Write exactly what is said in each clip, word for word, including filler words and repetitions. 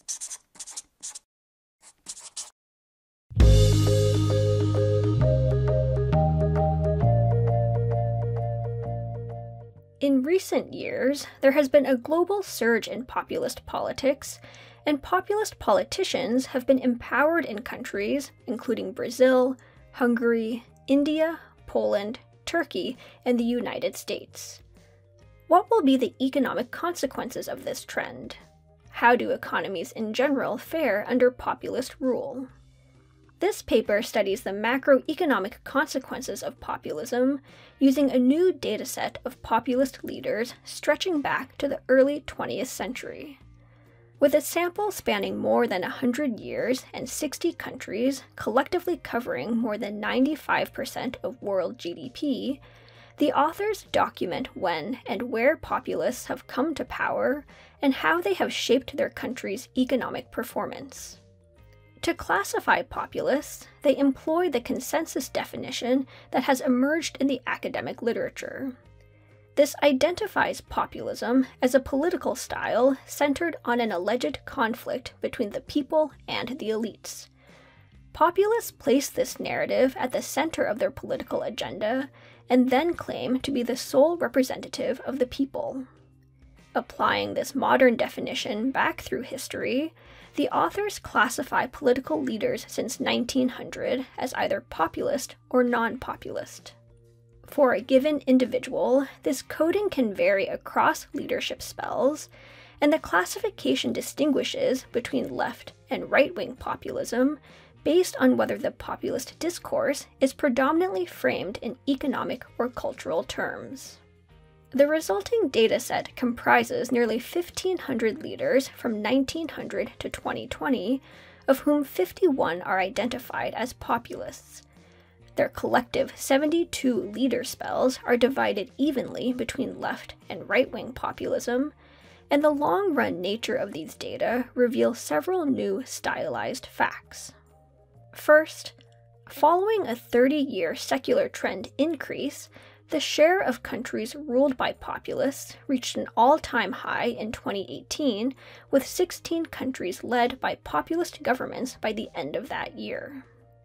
In recent years, there has been a global surge in populist politics, and populist politicians have been empowered in countries including Brazil, Hungary, India, Poland, Turkey, and the United States. What will be the economic consequences of this trend? How do economies in general fare under populist rule? This paper studies the macroeconomic consequences of populism using a new dataset of populist leaders stretching back to the early twentieth century. With a sample spanning more than one hundred years and sixty countries, collectively covering more than ninety-five percent of world G D P, the authors document when and where populists have come to power and how they have shaped their country's economic performance. To classify populists, they employ the consensus definition that has emerged in the academic literature. This identifies populism as a political style centered on an alleged conflict between the people and the elites. Populists place this narrative at the center of their political agenda and then claim to be the sole representative of the people. Applying this modern definition back through history, the authors classify political leaders since nineteen hundred as either populist or non-populist. For a given individual, this coding can vary across leadership spells, and the classification distinguishes between left and right-wing populism based on whether the populist discourse is predominantly framed in economic or cultural terms. The resulting dataset comprises nearly fifteen hundred leaders from nineteen hundred to twenty twenty, of whom fifty-one are identified as populists. Their collective seventy-two leader spells are divided evenly between left and right-wing populism, and the long-run nature of these data reveal several new stylized facts. First, following a thirty-year secular trend increase, the share of countries ruled by populists reached an all-time high in twenty eighteen, with sixteen countries led by populist governments by the end of that year.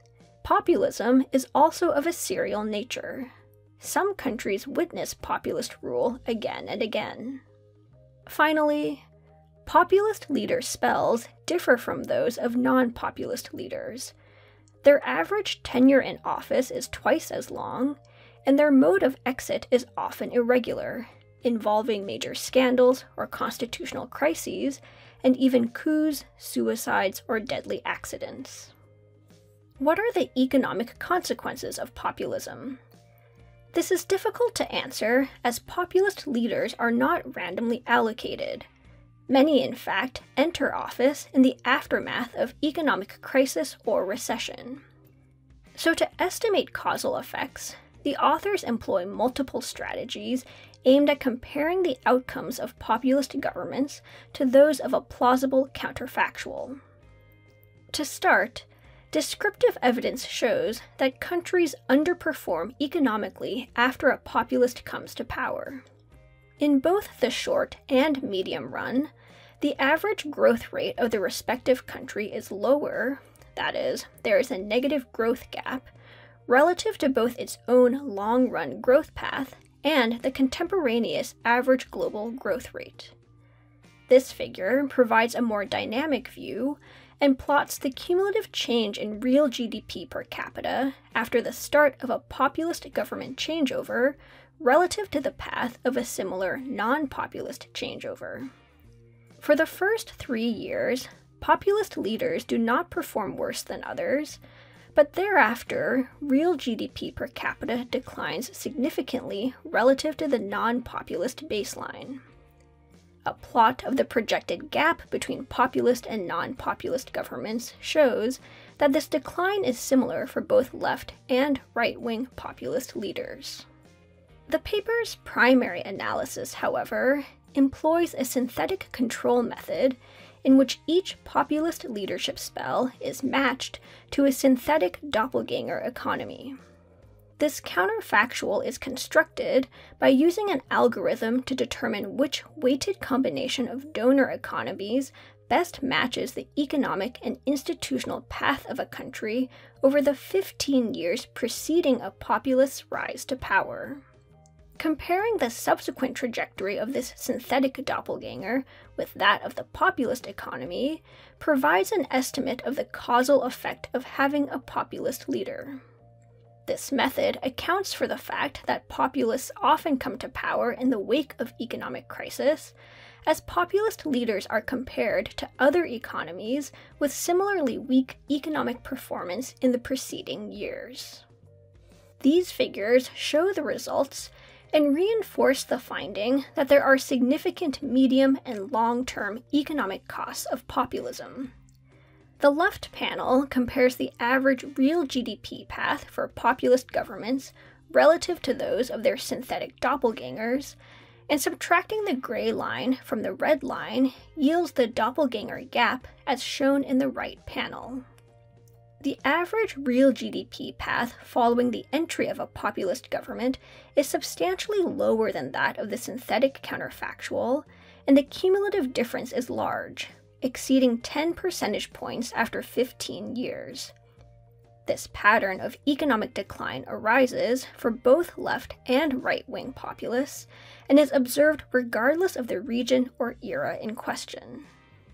Populism is also of a serial nature. Some countries witness populist rule again and again. Finally, populist leader spells differ from those of non-populist leaders. Their average tenure in office is twice as long, and their mode of exit is often irregular, involving major scandals or constitutional crises, and even coups, suicides, or deadly accidents. What are the economic consequences of populism? This is difficult to answer, as populist leaders are not randomly allocated. Many, in fact, enter office in the aftermath of economic crisis or recession. So to estimate causal effects, the authors employ multiple strategies aimed at comparing the outcomes of populist governments to those of a plausible counterfactual. To start, descriptive evidence shows that countries underperform economically after a populist comes to power. In both the short and medium run, the average growth rate of the respective country is lower, that is, there is a negative growth gap, relative to both its own long-run growth path and the contemporaneous average global growth rate. This figure provides a more dynamic view and plots the cumulative change in real G D P per capita after the start of a populist government changeover relative to the path of a similar non-populist changeover. For the first three years, populist leaders do not perform worse than others, but thereafter, real G D P per capita declines significantly relative to the non-populist baseline. A plot of the projected gap between populist and non-populist governments shows that this decline is similar for both left and right-wing populist leaders. The paper's primary analysis, however, employs a synthetic control method in which each populist leadership spell is matched to a synthetic doppelganger economy. This counterfactual is constructed by using an algorithm to determine which weighted combination of donor economies best matches the economic and institutional path of a country over the fifteen years preceding a populist's rise to power. Comparing the subsequent trajectory of this synthetic doppelganger with that of the populist economy provides an estimate of the causal effect of having a populist leader. This method accounts for the fact that populists often come to power in the wake of economic crisis, as populist leaders are compared to other economies with similarly weak economic performance in the preceding years. These figures show the results and reinforce the finding that there are significant medium and long-term economic costs of populism. The left panel compares the average real G D P path for populist governments relative to those of their synthetic doppelgangers, and subtracting the gray line from the red line yields the doppelganger gap as shown in the right panel. The average real G D P path following the entry of a populist government is substantially lower than that of the synthetic counterfactual, and the cumulative difference is large, exceeding ten percentage points after fifteen years. This pattern of economic decline arises for both left and right-wing populists, and is observed regardless of the region or era in question.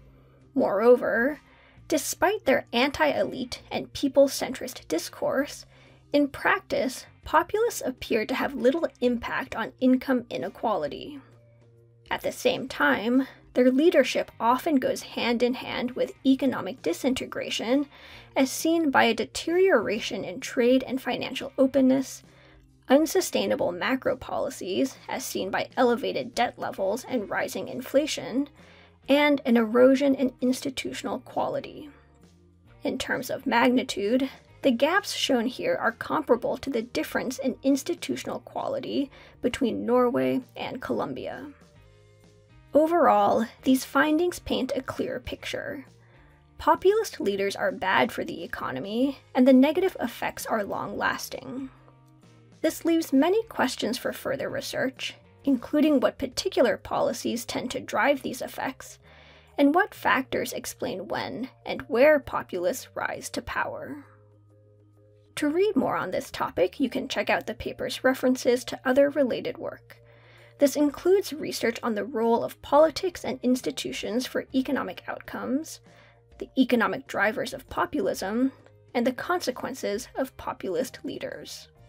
Moreover, despite their anti-elite and people-centrist discourse, in practice, populists appear to have little impact on income inequality. At the same time, their leadership often goes hand in hand with economic disintegration, as seen by a deterioration in trade and financial openness, unsustainable macro policies, as seen by elevated debt levels and rising inflation, and an erosion in institutional quality. In terms of magnitude, the gaps shown here are comparable to the difference in institutional quality between Norway and Colombia. Overall, these findings paint a clear picture. Populist leaders are bad for the economy, and the negative effects are long-lasting. This leaves many questions for further research, including what particular policies tend to drive these effects, and what factors explain when and where populists rise to power. To read more on this topic, you can check out the paper's references to other related work. This includes research on the role of politics and institutions for economic outcomes, the economic drivers of populism, and the consequences of populist leaders.